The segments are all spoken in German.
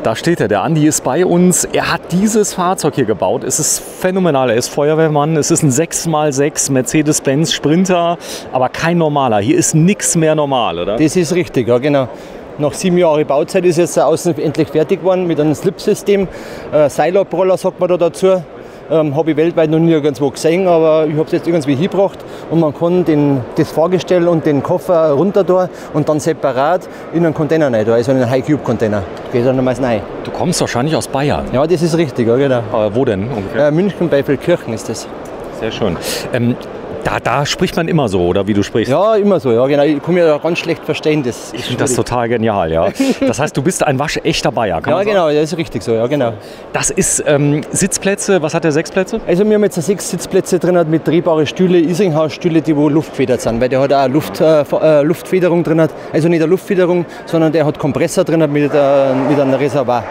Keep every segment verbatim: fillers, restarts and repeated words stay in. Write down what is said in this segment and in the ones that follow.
Da steht er, der Andi ist bei uns. Er hat dieses Fahrzeug hier gebaut. Es ist phänomenal. Er ist Feuerwehrmann. Es ist ein sechs mal sechs Mercedes-Benz Sprinter, aber kein normaler. Hier ist nichts mehr normal, oder? Das ist richtig, ja genau. Nach sieben Jahren Bauzeit ist jetzt außen endlich fertig geworden mit einem Slip-System. Äh, Seilabroller sagt man da dazu. Ähm, habe ich weltweit noch nirgendwo gesehen, aber ich habe es jetzt irgendwie hingebracht und man kann den, das Fahrgestell und den Koffer runter tun und dann separat in einen Container rein, also in einen High-Cube-Container. Geht dann nochmals rein. Du kommst wahrscheinlich aus Bayern. Ja, das ist richtig, ja, genau. Aber wo denn ungefähr? Äh, München bei Feldkirchen ist das. Sehr schön. Ähm, Da, da spricht man immer so, oder wie du sprichst? Ja, immer so, ja, genau. Ich kann mich ja ganz schlecht verstehen. Das ich finde das total genial, ja. Das heißt, du bist ein waschechter Bayer, kann ja, man sagen? genau, das ist richtig so, ja, genau. Das ist ähm, Sitzplätze, was hat der, sechs Plätze? Also wir haben jetzt sechs Sitzplätze drin mit drehbare Stühle, Isringhaus-Stühle, die wo luftfedert sind, weil der hat auch Luft, äh, Luftfederung drin hat. Also nicht eine Luftfederung, sondern der hat Kompressor drin mit, äh, mit einem Reservoir.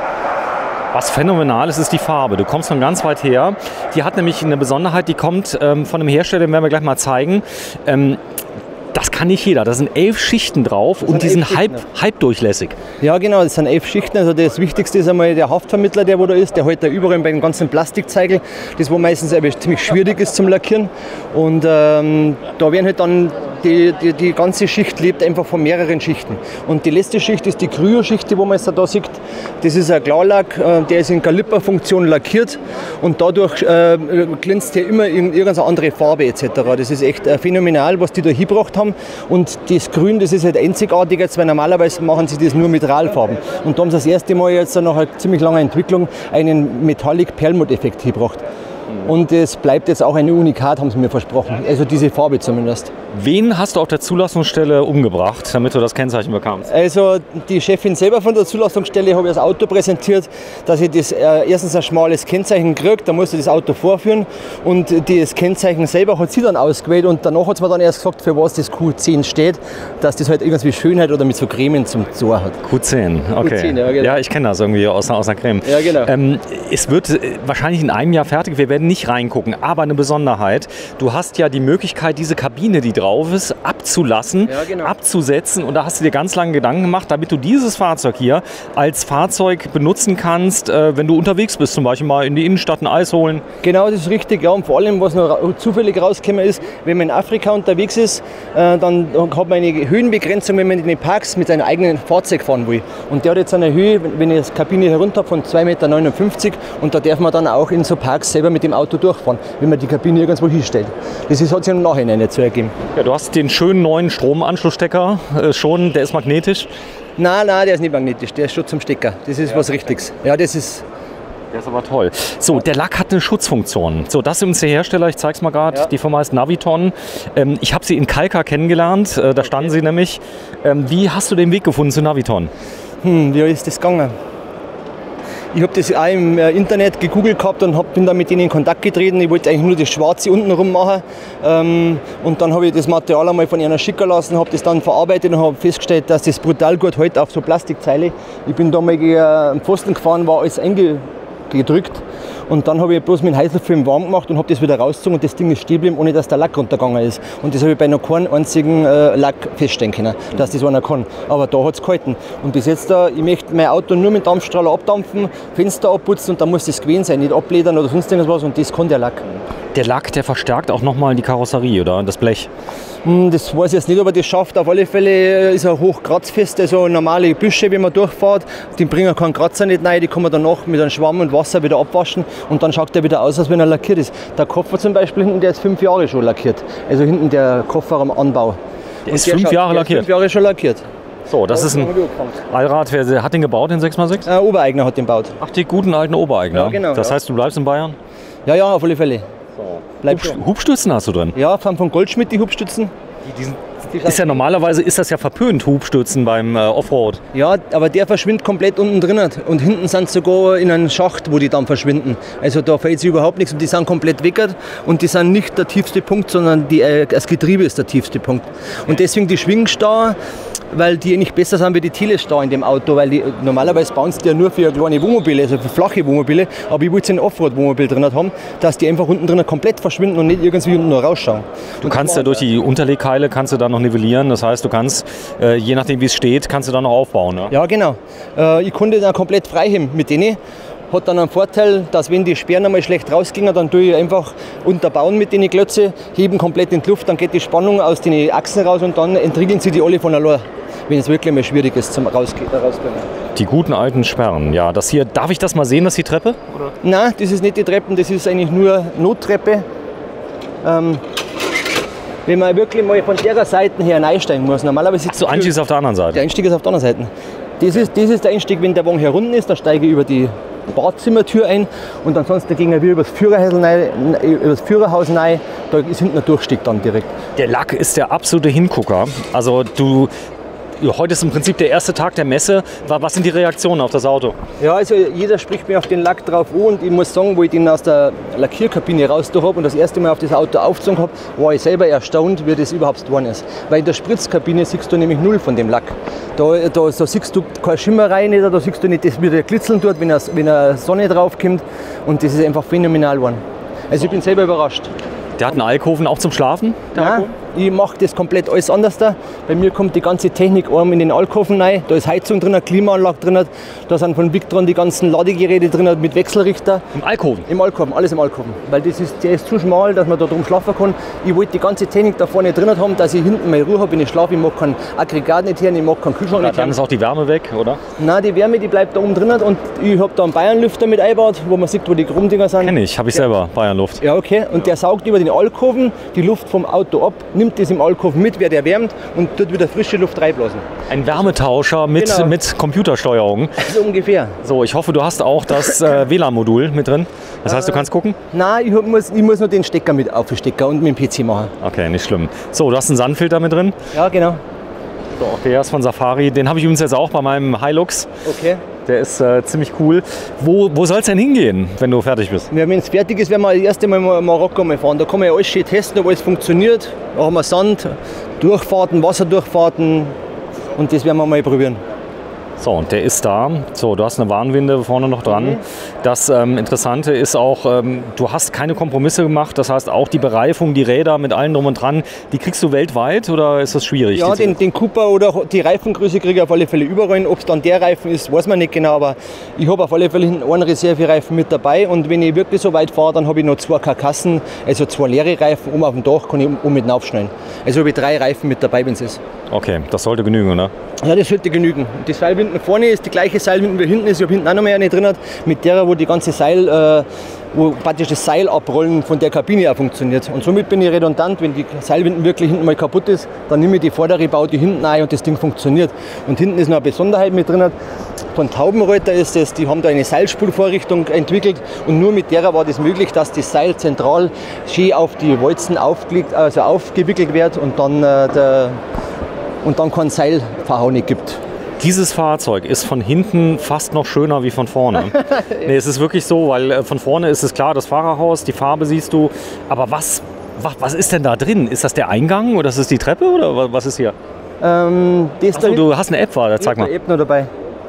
Was phänomenal ist, ist die Farbe. Du kommst von ganz weit her. Die hat nämlich eine Besonderheit, die kommt ähm, von einem Hersteller, den werden wir gleich mal zeigen. Ähm, das kann nicht jeder. Da sind elf Schichten drauf und die sind halb, halbdurchlässig. Ja genau, das sind elf Schichten. Also das Wichtigste ist einmal der Haftvermittler, der wo da ist. Der hält da überall bei den ganzen Plastikzeigel, das wo meistens ziemlich schwierig ist zum Lackieren. Und ähm, da werden halt dann Die, die, die ganze Schicht lebt einfach von mehreren Schichten. Und die letzte Schicht ist die Kryo-Schicht, die wo man jetzt da sieht. Das ist ein Klarlack, der ist in Kaliperfunktion lackiert und dadurch äh, glänzt der immer in irgendeine andere Farbe et cetera. Das ist echt äh, phänomenal, was die da hingebracht haben. Und das Grün, das ist halt einzigartig jetzt, weil normalerweise machen sie das nur mit Mineralfarben. Und da haben sie das erste Mal jetzt nach einer ziemlich langen Entwicklung einen Metallic Perlmutt-Effekt hingebracht. Und es bleibt jetzt auch ein Unikat, haben sie mir versprochen. Also diese Farbe zumindest. Wen hast du auf der Zulassungsstelle umgebracht, damit du das Kennzeichen bekamst? Also die Chefin selber von der Zulassungsstelle habe ich das Auto präsentiert, dass ich das äh, erstens ein schmales Kennzeichen kriege, da musste ich das Auto vorführen und das Kennzeichen selber hat sie dann ausgewählt und danach hat sie mir dann erst gesagt, für was das Q zehn steht, dass das halt irgendwie Schönheit oder mit so Cremen zum Zor hat. Q zehn, okay. Q zehn, ja, genau. Ja, ich kenne das irgendwie aus, aus einer Creme. Ja, genau. Ähm, es wird wahrscheinlich in einem Jahr fertig, wir werden nicht reingucken, aber eine Besonderheit, du hast ja die Möglichkeit, diese Kabine, die drauf ist, abzulassen, ja, genau. abzusetzen und da hast du dir ganz lange Gedanken gemacht, damit du dieses Fahrzeug hier als Fahrzeug benutzen kannst, äh, wenn du unterwegs bist, zum Beispiel mal in die Innenstadt ein Eis holen. Genau, das ist richtig, ja, und vor allem, was noch zufällig rausgekommen ist, wenn man in Afrika unterwegs ist, äh, dann hat man eine Höhenbegrenzung, wenn man in den Parks mit seinem eigenen Fahrzeug fahren will. Und der hat jetzt eine Höhe, wenn ich die Kabine herunter habe, von zwei Komma neunundfünfzig Meter und da darf man dann auch in so Parks selber mit dem Auto durchfahren, wenn man die Kabine irgendwo hinstellt. Das ist, hat sich im Nachhinein nicht so ergeben. Ja, du hast den schönen neuen Stromanschlussstecker äh, schon, der ist magnetisch. Nein, nein, der ist nicht magnetisch, der ist schon zum Stecker. Das ist ja was Richtiges. Ja, das ist... Der ist aber toll. So, der Lack hat eine Schutzfunktion. So, das ist uns der Hersteller, ich zeige es mal gerade. Ja. Die Firma heißt Naviton. Ähm, ich habe sie in Kalkar kennengelernt, äh, da standen okay. sie nämlich. Ähm, wie hast du den Weg gefunden zu Naviton? Hm, wie ist das gegangen? Ich habe das auch im Internet gegoogelt gehabt und hab, bin dann mit denen in Kontakt getreten. Ich wollte eigentlich nur das Schwarze unten rum machen. Ähm, und dann habe ich das Material einmal von einer schicken lassen, habe das dann verarbeitet und habe festgestellt, dass das brutal gut hält auf so Plastikzeile. Ich bin da mal gegen einen Pfosten gefahren, war alles eingedrückt. Und dann habe ich bloß mit dem Heißluftfilm warm gemacht und habe das wieder rausgezogen und das Ding ist stehen geblieben, ohne dass der Lack runtergegangen ist. Und das habe ich bei noch keinem einzigen äh, Lack feststellen können, dass das einer kann. Aber da hat es gehalten. Und bis jetzt, da, ich möchte mein Auto nur mit Dampfstrahler abdampfen, Fenster abputzen und dann muss das gewesen sein, nicht abledern oder sonst irgendwas und das kann der Lack. Der Lack, der verstärkt auch nochmal die Karosserie, oder? Das Blech? Das weiß ich jetzt nicht, ob er das schafft. Auf alle Fälle ist er hochkratzfest. Also normale Büsche, wenn man durchfährt, die bringen keinen Kratzer nicht rein. Die kann man danach mit einem Schwamm und Wasser wieder abwaschen und dann schaut er wieder aus, als wenn er lackiert ist. Der Koffer zum Beispiel hinten, der ist fünf Jahre schon lackiert. Also hinten der Kofferraumanbau. Der ist fünf Jahre lackiert? fünf Jahre schon lackiert. So, das ist ein Allrad. Wer hat den gebaut, den sechs mal sechs? Ein Obereigner hat den gebaut. Ach, die guten alten Obereigner. Ja, genau. Das ja. heißt, du bleibst in Bayern? Ja, ja, auf alle Fälle. So. Hubst Hubstützen hast du drin? Ja, von Goldschmidt die Hubstützen. Die, die sind Ist ja normalerweise ist das ja verpönt, Hubstützen beim äh, Offroad. Ja, aber der verschwindet komplett unten drin. Und hinten sind sie sogar in einem Schacht, wo die dann verschwinden. Also da fällt sie überhaupt nichts und die sind komplett weggert. Und die sind nicht der tiefste Punkt, sondern die, äh, das Getriebe ist der tiefste Punkt. Und deswegen die Schwingstahl, weil die nicht besser sind wie die Telestahl in dem Auto. Weil die, normalerweise bauen sie die ja nur für kleine Wohnmobile, also für flache Wohnmobile. Aber ich wollte sie ein Offroad-Wohnmobil drin haben, dass die einfach unten drin komplett verschwinden und nicht irgendwie unten noch rausschauen. Du kannst ja durch die Unterlegkeile kannst du da noch nivellieren. Das heißt, du kannst, äh, je nachdem wie es steht, kannst du dann noch aufbauen. Ne? Ja, genau. Äh, ich konnte dann komplett frei heben mit denen. Hat dann einen Vorteil, dass wenn die Sperren einmal schlecht rausgingen, dann tue ich einfach unterbauen mit den Klötze, heben komplett in die Luft, dann geht die Spannung aus den Achsen raus und dann entriegeln sie die alle von allein, wenn es wirklich mal schwierig ist zum Rausgehen. Die guten alten Sperren, ja. Das hier, darf ich das mal sehen, das ist die Treppe? Oder? Nein, das ist nicht die Treppe, das ist eigentlich nur Nottreppe. Ähm, wenn man wirklich mal von der Seite her einsteigen muss. Normalerweise Ach so, Einstieg ist auf der anderen Seite? Der Einstieg ist auf der anderen Seite. Das ist, das ist der Einstieg, wenn der Wagen herunten ist, dann steige ich über die Badzimmertür ein und ansonsten gehen wir über das Führerhaus rein, über das Führerhaus rein, da ist hinten ein Durchstieg dann direkt. Der Lack ist der absolute Hingucker. Also du, heute ist im Prinzip der erste Tag der Messe. Was sind die Reaktionen auf das Auto? Ja, also jeder spricht mir auf den Lack drauf an und ich muss sagen, wo ich den aus der Lackierkabine raus habe und das erste Mal auf das Auto aufgezogen habe, war ich selber erstaunt, wie das überhaupt geworden ist. Weil in der Spritzkabine siehst du nämlich null von dem Lack. Da, da, da siehst du keine Schimmerei nicht, da siehst du nicht, das wieder glitzeln tut, wenn eine, wenn eine Sonne drauf kommt und das ist einfach phänomenal geworden. Also ich bin selber überrascht. Der hat einen Alkoven auch zum Schlafen? Nein, ich mache das komplett alles anders da. Bei mir kommt die ganze Technik in den Alkoven rein. Da ist Heizung drin, Klimaanlage drin. Da sind von Victron die ganzen Ladegeräte drin mit Wechselrichter. Im Alkoven? Im Alkoven, alles im Alkoven. Weil das ist, der ist zu schmal, dass man da drum schlafen kann. Ich wollte die ganze Technik da vorne drin haben, dass ich hinten meine Ruhe habe, wenn ich schlafe. Ich mag kein Aggregat nicht hören, ich mag keinen Kühlschrank nicht hören. Dann ist auch die Wärme weg, oder? Nein, die Wärme, die bleibt da oben drin. Und ich habe da einen Bayernlüfter mit eingebaut, wo man sieht, wo die Krummdinger sind. Kenn ich, habe ich selber, Bayernluft. Ja, okay. Und der saugt über den Alkoven die Luft vom Auto ab, nimmt das im Alkoven mit, wird erwärmt und tut wieder frische Luft reinblasen. Ein Wärmetauscher mit, Genau. mit Computersteuerung. So ungefähr. So, ich hoffe, du hast auch das äh, W L A N-Modul mit drin. Das heißt, du kannst gucken? Nein, ich, hab, muss, ich muss nur den Stecker mit aufstecken und mit dem P C machen. Okay, nicht schlimm. So, du hast einen Sandfilter mit drin. Ja, genau. So, der ist von Safari. Den habe ich übrigens jetzt auch bei meinem Hilux. Okay. Der ist äh, ziemlich cool. Wo, wo soll es denn hingehen, wenn du fertig bist? Ja, wenn es fertig ist, werden wir das erste Mal in Marokko mal fahren. Da kann man ja alles schön testen, ob alles funktioniert. Da haben wir Sand, Durchfahrten, Wasserdurchfahrten und das werden wir mal probieren. So, und der ist da. So, du hast eine Warnwinde vorne noch dran. Mhm. Das ähm, Interessante ist auch, ähm, du hast keine Kompromisse gemacht. Das heißt, auch die Bereifung, die Räder mit allem drum und dran, die kriegst du weltweit oder ist das schwierig? Ja, den, den Cooper oder die Reifengröße kriege ich auf alle Fälle überall. Ob es dann der Reifen ist, weiß man nicht genau. Aber ich habe auf alle Fälle einen Reservereifen mit dabei. Und wenn ich wirklich so weit fahre, dann habe ich noch zwei Karkassen, also zwei leere Reifen. Um auf dem Dach kann ich um mit aufschneiden. Also habe ich drei Reifen mit dabei, wenn es ist. Okay, das sollte genügen, oder? Ja, das sollte genügen. Die Seilwinden vorne ist die gleiche Seilwinden wie hinten ist. Ich habe hinten auch noch mehr eine drin, mit der, wo die ganze Seil, äh, wo praktisch das Seil abrollen von der Kabine auch funktioniert. Und somit bin ich redundant, wenn die Seilwinden wirklich hinten mal kaputt ist, dann nehme ich die vordere, baue die hinten ein und das Ding funktioniert. Und hinten ist noch eine Besonderheit mit drin. Von Taubenreuter ist das, die haben da eine Seilspulvorrichtung entwickelt und nur mit der war das möglich, dass das Seil zentral schön auf die Walzen aufgelegt, also aufgewickelt wird und dann, äh, der, und dann kein Seilverhau nicht gibt. Dieses Fahrzeug ist von hinten fast noch schöner wie von vorne. Nee, es ist wirklich so, weil äh, von vorne ist es klar, das Fahrerhaus, die Farbe siehst du. Aber was, was, was ist denn da drin? Ist das der Eingang oder ist das die Treppe oder was ist hier? Ähm, das Achso, du hast eine App, war, zeig mal. Ich habe eine App noch dabei.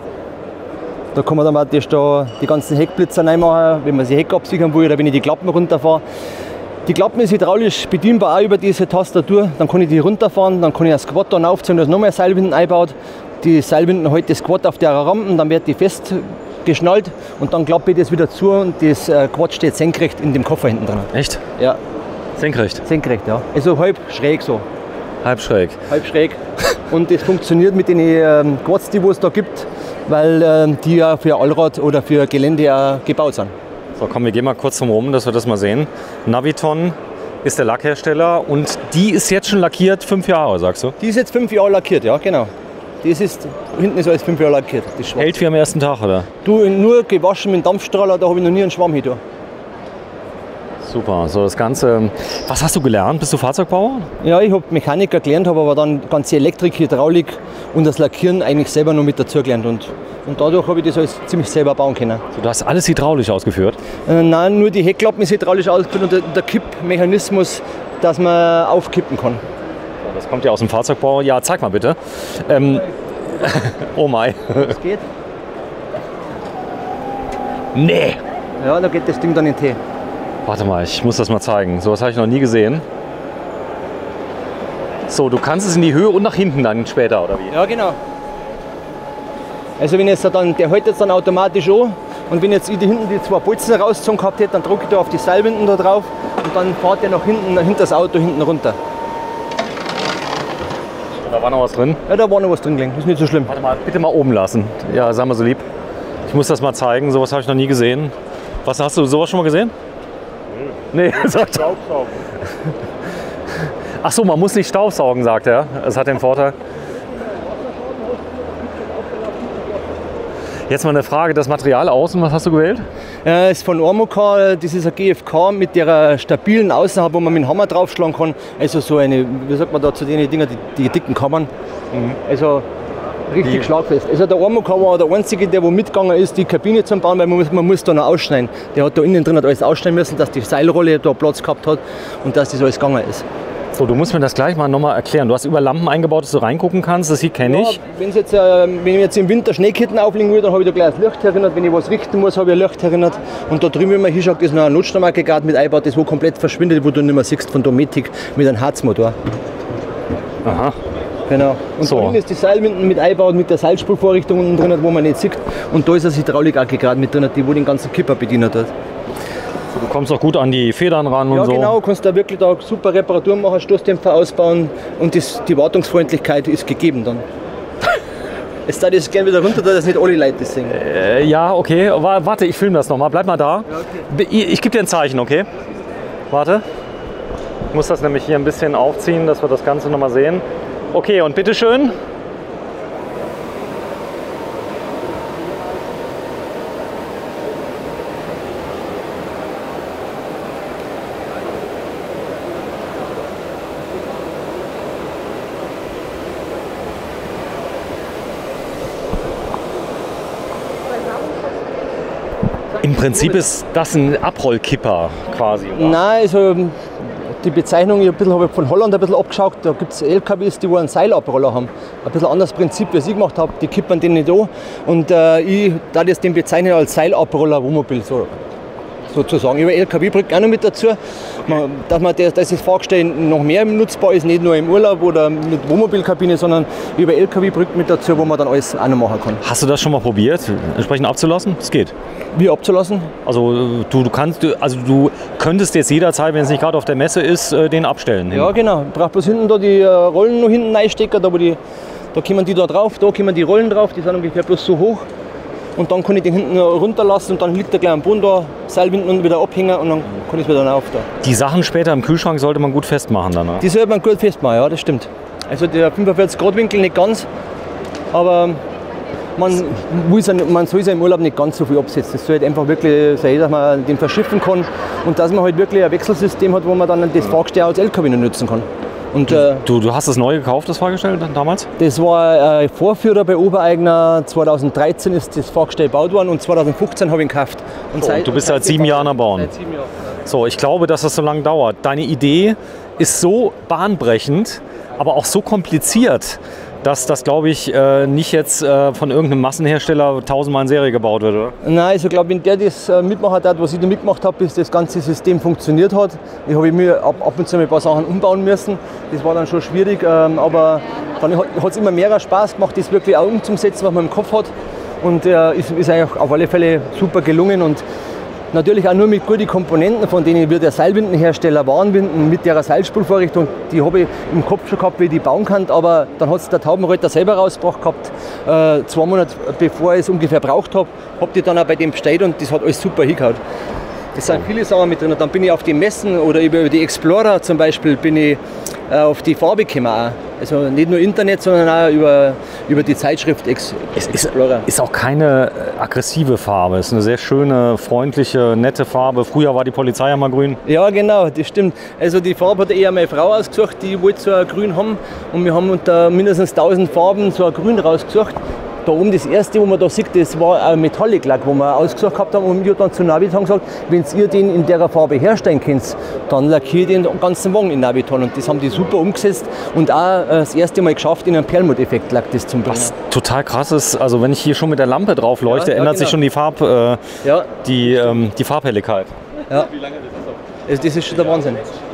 Da kann man dann praktisch da die ganzen Heckblitzer reinmachen, wenn man sie Heck absichern will oder wenn ich die Klappen runterfahre. Die Klappen ist hydraulisch bedienbar auch über diese Tastatur. Dann kann ich die runterfahren, dann kann ich das Quad dann aufziehen, da ist noch mehr Seilwinden eingebaut. Die Seilwinden halten das Quad auf der Rampe, dann wird die festgeschnallt und dann klappe ich das wieder zu und das Quad steht senkrecht in dem Koffer hinten drin. Echt? Ja. Senkrecht? Senkrecht, ja. Also halb schräg so. Halb schräg. Halb schräg. Und das funktioniert mit den ähm, Quads, die es da gibt, weil ähm, die ja für Allrad oder für Gelände ja gebaut sind. So, komm, wir gehen mal kurz drum rum, dass wir das mal sehen. Naviton ist der Lackhersteller und die ist jetzt schon lackiert, fünf Jahre, sagst du? Die ist jetzt fünf Jahre lackiert, ja, genau. Das ist, hinten ist alles fünf Jahre lackiert. Das ist hält wie am ersten Tag, oder? Du, nur gewaschen mit dem Dampfstrahler, da habe ich noch nie einen Schwamm hinter. Super, so das Ganze. Was hast du gelernt? Bist du Fahrzeugbauer? Ja, ich habe Mechaniker gelernt, habe aber dann ganze Elektrik, Hydraulik und das Lackieren eigentlich selber noch mit dazu gelernt. Und, und dadurch habe ich das alles ziemlich selber bauen können. So, du hast alles hydraulisch ausgeführt? Äh, nein, nur die Heckklappen ist hydraulisch ausgeführt und der, der Kippmechanismus, dass man aufkippen kann. Das kommt ja aus dem Fahrzeugbau. Ja, zeig mal bitte. Ähm, oh mein. Das geht? Nee. Ja, da geht das Ding dann in den Tee. Warte mal, ich muss das mal zeigen. So was habe ich noch nie gesehen. So, du kannst es in die Höhe und nach hinten dann später, oder wie? Ja, genau. Also wenn jetzt dann, der hält jetzt dann automatisch an und wenn jetzt ich die hinten die zwei Bolzen rausgezogen gehabt hätte, dann drücke ich da auf die Seilwinden da drauf und dann fährt der nach hinten, hinter das Auto hinten runter. Da war noch was drin? Ja, da war noch was drin gelegen, ist nicht so schlimm. Warte mal, bitte mal oben lassen. Ja, sei mal so lieb. Ich muss das mal zeigen, sowas habe ich noch nie gesehen. Was, hast du sowas schon mal gesehen? Nee, nee sagt er. Ach so, man muss nicht staubsaugen, sagt er. Das hat den Vorteil. Jetzt mal eine Frage, das Material außen, was hast du gewählt? Ja, ist von Ormocar, das ist ein G F K mit der stabilen Außenhaut, wo man mit dem Hammer draufschlagen kann. Also so eine, wie sagt man da zu den Dingen, die, die dicken Kammern. Mhm. Also richtig die. Schlagfest. Also der Ormocar war der einzige, der wo mitgegangen ist, die Kabine zum Bauen, weil man muss, man muss da noch ausschneiden. Der hat da innen drin alles ausschneiden müssen, dass die Seilrolle da Platz gehabt hat und dass das alles gegangen ist. So, du musst mir das gleich mal nochmal erklären. Du hast über Lampen eingebaut, dass du reingucken kannst, das hier kenne ich. Ja, wenn's jetzt, äh, wenn ich jetzt im Winter Schneeketten auflegen will, dann habe ich da gleich ein Licht erinnert. Wenn ich was richten muss, habe ich ein Licht erinnert. Und da drüben, wenn man hinschaut, ist noch ein Notstromaggregat mit eingebaut, das wo komplett verschwindet, wo du nicht mehr siehst, von Dometic mit einem Herzmotor. Aha. Genau. Und so. Da hinten ist die Seilwinden mit eingebaut, mit der Seilspurvorrichtung unten drin, wo man nicht sieht. Und da ist das Hydraulikaggregat mit drin, die wo den ganzen Kipper bedient hat. Du kommst auch gut an die Federn ran und ja, so. Ja genau, kannst da wirklich da super Reparaturen machen, Stoßdämpfer ausbauen und das, die Wartungsfreundlichkeit ist gegeben dann. Jetzt da das gerne wieder runter, da das nicht alle Leute das sehen. Äh, ja, okay, warte, ich filme das nochmal, bleib mal da. Ja, okay. Ich, ich gebe dir ein Zeichen, okay? Warte. Ich muss das nämlich hier ein bisschen aufziehen, dass wir das Ganze nochmal sehen. Okay, und bitteschön. Im Prinzip ist das ein Abrollkipper quasi, oder? Nein, also die Bezeichnung ich ein bisschen, habe ich von Holland ein bisschen abgeschaut. Da gibt es L K Ws, die einen Seilabroller haben. Ein bisschen anderes Prinzip, wie ich gemacht habe. Die kippern den nicht an. Und äh, ich da das den bezeichnen als Seilabroller Wohnmobil. So, sozusagen. Über L K W-Brücken auch noch mit dazu. Man, dass, man das, dass das Fahrgestell noch mehr nutzbar ist, nicht nur im Urlaub oder mit Wohnmobilkabine, sondern über L K W-Brücken mit dazu, wo man dann alles auch noch machen kann. Hast du das schon mal probiert, entsprechend abzulassen? Es geht. Wie abzulassen? Also du, du kannst, also du könntest jetzt jederzeit, wenn es nicht gerade auf der Messe ist, den abstellen. Ja genau, ich brauche bloß hinten da die Rollen noch hinten reinstecken, da wo die, da kommen die da drauf, da kommen die Rollen drauf, die sind ungefähr bloß so hoch. Und dann kann ich den hinten runterlassen und dann liegt der gleich am Boden da, Seilwinden unten wieder abhängen und dann kann ich es wieder auf da. Die Sachen später im Kühlschrank sollte man gut festmachen dann, oder? Die sollte man gut festmachen, ja, das stimmt. Also der fünfundvierzig Grad Winkel nicht ganz, aber man, muss, man soll sich im Urlaub nicht ganz so viel absetzen. Es soll halt einfach wirklich sein, dass man den verschiffen kann und dass man halt wirklich ein Wechselsystem hat, wo man dann das Fahrgestell als L K W nutzen kann. Und, äh, du, du hast das neu gekauft, das Fahrgestell damals? Das war ein Vorführer bei Obereigner. zweitausenddreizehn ist das Fahrgestell gebaut worden und zweitausendfünfzehn habe ich ihn gekauft. Und so, seit, du bist seit sieben Jahren am Bauen. Seit sieben Jahren. So, ich glaube, dass das so lange dauert. Deine Idee ist so bahnbrechend, aber auch so kompliziert, dass das, glaube ich, äh, nicht jetzt äh, von irgendeinem Massenhersteller tausendmal in Serie gebaut wird, oder? Nein, also glaube, wenn der das äh, mitmachen hat, was ich da mitgemacht habe, bis das ganze System funktioniert hat. Ich habe mir ab, ab und zu mal ein paar Sachen umbauen müssen. Das war dann schon schwierig, ähm, aber dann hat es immer mehr Spaß gemacht, das wirklich auch umzusetzen, was man im Kopf hat. Und äh, ist, ist eigentlich auf alle Fälle super gelungen. Und natürlich auch nur mit guten Komponenten, von denen wir der Seilwindenhersteller Warnwinden mit der Seilspulvorrichtung, die habe ich im Kopf schon gehabt, wie ich die bauen kann, aber dann hat es der Taubenreiter selber rausgebracht gehabt, äh, zwei Monate bevor ich es ungefähr braucht habe, habe ich dann auch bei dem bestellt und das hat alles super hingehauen. Das sind viele Sachen mit drin. Dann bin ich auf die Messen oder über die Explorer zum Beispiel bin ich äh, auf die Farbe gekommen auch. Also nicht nur Internet, sondern auch über, über die Zeitschrift Ex es Explorer. Ist, ist auch keine aggressive Farbe. Es ist eine sehr schöne, freundliche, nette Farbe. Früher war die Polizei ja mal grün. Ja genau, das stimmt. Also die Farbe hat eher meine Frau ausgesucht, die wollte so ein Grün haben. Und wir haben unter mindestens tausend Farben so ein Grün rausgesucht. Da oben das erste, wo man da sieht, das war ein Metallic Lack, wo wir ausgesucht gehabt haben. Und wir dann zu Naviton gesagt, wenn ihr den in der Farbe herstellen könnt, dann lackiert den ganzen Wagen in Naviton. Und das haben die super umgesetzt und auch das erste Mal geschafft, in einen Perlmutt-Effekt Lack das zu bringen. Was total krass ist, also wenn ich hier schon mit der Lampe drauf leuchte, ja, ja, ändert genau. sich schon die Farb, äh, ja. die, ähm, die Farbhelligkeit. Ja. Also das ist schon der Wahnsinn.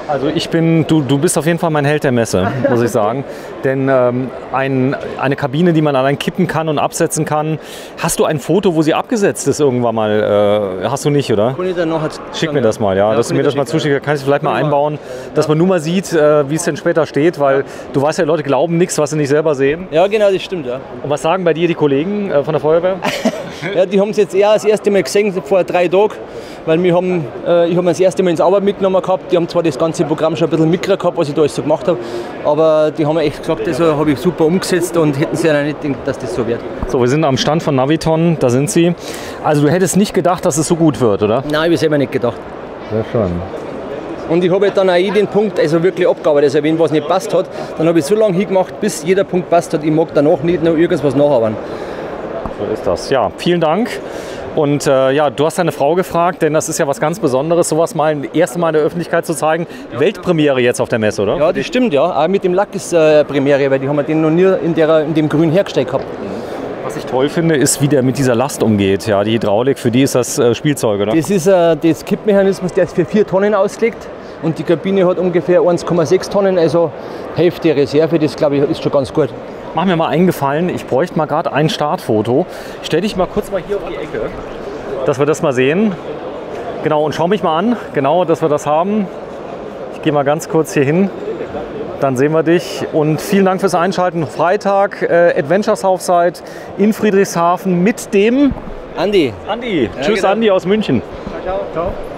Also ich bin, du, du bist auf jeden Fall mein Held der Messe, muss ich sagen. Denn ähm, ein, eine Kabine, die man allein kippen kann und absetzen kann. Hast du ein Foto, wo sie abgesetzt ist irgendwann mal? Äh, hast du nicht, oder? Kann ich dann noch Schick mir das mal, ja, ja dass du mir das mal zuschickst. Kann ich vielleicht mal einbauen, dass man nur mal sieht, äh, wie es denn später steht. Weil du weißt ja, Leute glauben nichts, was sie nicht selber sehen. Ja, genau, das stimmt, ja. Und was sagen bei dir die Kollegen äh, von der Feuerwehr? Ja, die haben es jetzt eher das erste Mal gesehen, vor drei Tagen, weil wir haben, äh, ich habe das erste Mal ins Arbeit mitgenommen gehabt. Die haben zwar das ganze Programm schon ein bisschen mitgekriegt gehabt, was ich da alles so gemacht habe, aber die haben mir echt gesagt, das habe ich super umgesetzt und hätten sie ja nicht gedacht, dass das so wird. So, wir sind am Stand von Naviton, da sind sie. Also du hättest nicht gedacht, dass es so gut wird, oder? Nein, ich habe selber nicht gedacht. Sehr schön. Und ich habe halt dann auch jeden Punkt also wirklich abgearbeitet. Also wenn was nicht passt hat, dann habe ich so lange hingemacht, bis jeder Punkt passt hat. Ich mag danach nicht noch irgendwas nacharbeiten. So ist das. Ja, vielen Dank. Und äh, ja, du hast deine Frau gefragt, denn das ist ja was ganz Besonderes, sowas mal das erste Mal in der Öffentlichkeit zu zeigen. Weltpremiere jetzt auf der Messe, oder? Ja, das stimmt, ja. Auch mit dem Lack ist äh, Premiere, weil die haben wir den noch nie in, der, in dem Grün hergestellt gehabt. Was ich toll finde, ist, wie der mit dieser Last umgeht. Ja, die Hydraulik, für die ist das äh, Spielzeug, oder? Das ist äh, das Kippmechanismus, der ist für vier Tonnen ausgelegt. Und die Kabine hat ungefähr eins Komma sechs Tonnen, also Hälfte Reserve. Das, glaube ich, ist schon ganz gut. Mach mir mal einen Gefallen, ich bräuchte mal gerade ein Startfoto. Stell dich mal kurz mal hier auf die Ecke, dass wir das mal sehen. Genau, und schau mich mal an, genau, dass wir das haben. Ich gehe mal ganz kurz hier hin, dann sehen wir dich. Und vielen Dank fürs Einschalten. Freitag, äh, Adventure Southside in Friedrichshafen mit dem Andi. Andi. Ja, Tschüss, genau. Andi aus München. Ciao, ciao. Ciao.